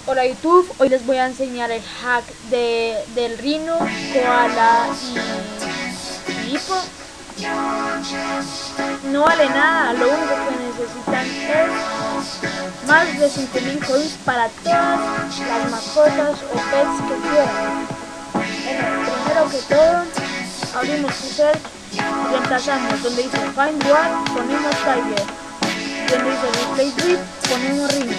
Hola YouTube, hoy les voy a enseñar el hack del Rhino, Koala y Hippo. No vale nada, lo único que necesitan es más de 5000 coins para todas las mascotas o pets que quieran. Bueno, primero que todo, abrimos search, reemplazamos donde dice Find What, ponemos Tiger, donde dice Replace With, ponemos Rhino.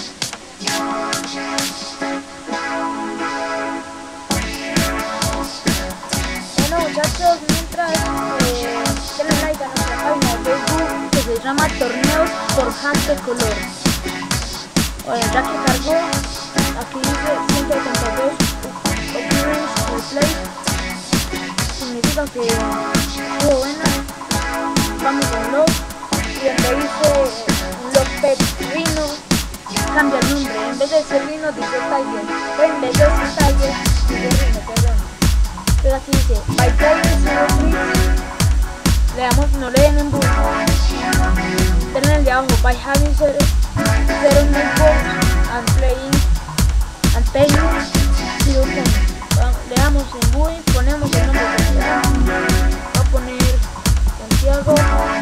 Bueno muchachos, mientras denle like a nuestra página de Facebook que se llama Torneos por Hack de Color. Bueno, ya que cargó, aquí dice 172 Occurrence Replay, significa que estuvo buena. Vamos a log y donde dice log pet Rhino, cambia el nombre, en vez de ser Rhino dice Tiger, en vez de ser Tiger dice Rhino, perdón. Entonces aquí dice by playing 03, le damos, no le den en boot, denle el de abajo by having 0 network and paying 0 coins. Le damos en boot, ponemos el nombre que queramos, voy a poner Santiago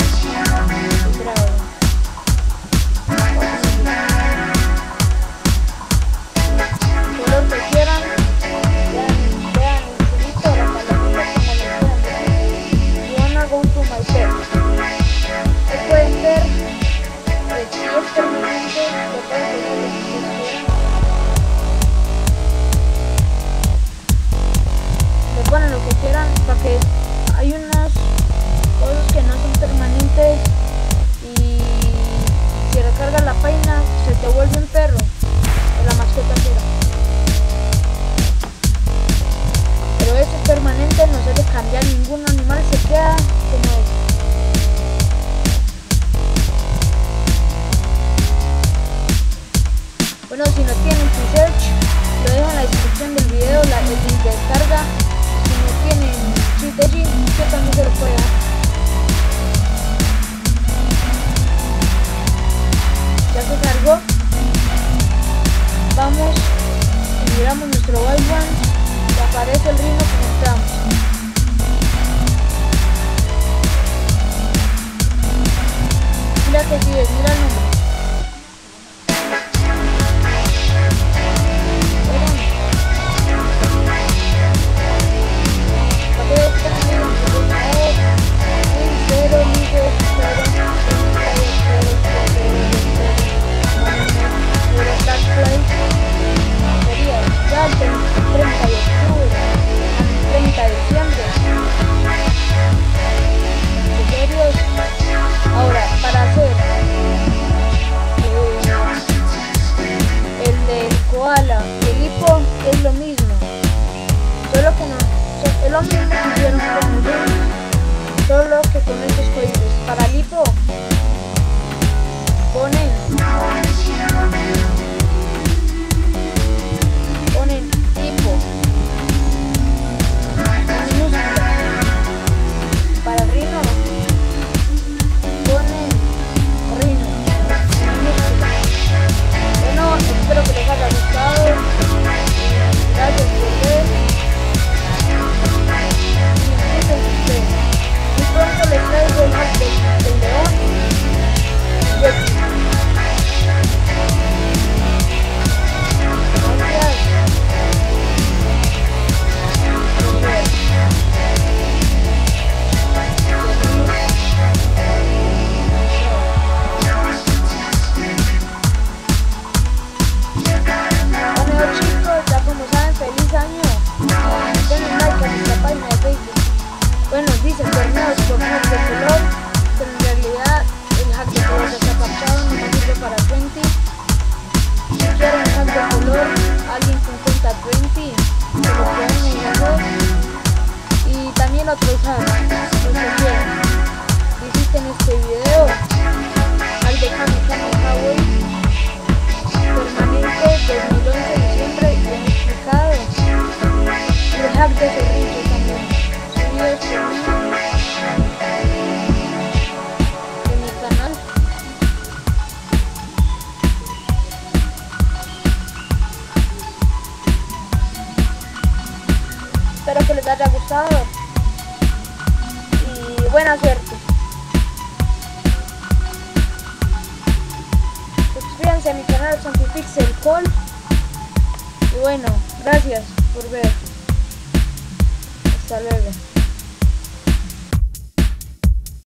color que quieran, vean el chulito, la palomita como le quieran. You wanna go to my pet. Pueden ver si es permanente, lo pueden poner lo que quieran. Le ponen lo que quieran, porque hay unas cosas que no son permanentes y si recargas la página se te vuelve un perro o la mascota entera. Pero eso es permanente, no se debe cambiar, ningún animal se queda como es. Bueno, si no tienen tu search, lo dejo en la descripción del video, el link de descarga. Si no tienen Cheat, yo también se lo puedo dar. Ya se cargó, vamos y miramos nuestro Wild One y aparece el Rhino que necesitamos. Mira que sigue, mira el nombre. Ahora, para hacer el del koala y el hipo es lo mismo, solo que no, es lo mismo que hicieron con el Rhino, solo que con estos códigos. Para el hipo ponen hipo minúscula. Para el Rhino ponen Rhino minúscula. Bueno, espero que les haya gustado. Gracias por ver. Y pronto les traigo el hack del león y el bueno, dice torneos por hack de color, pero en realidad el hack de color está captado, no sirve para 20. Si quieren hack de color, alguien con cuenta 20, se lo pueden enviar. Y también otros hacks, los que quieran. Visiten este video, al de Kami Hawaii, permanente 2011 de diciembre, bien explicado. Y el hack de Zorrito también. De mi canal. les haya gustado y buena suerte. Suscríbanse a mi canal Santifixel Call y bueno, gracias por ver. Hasta luego.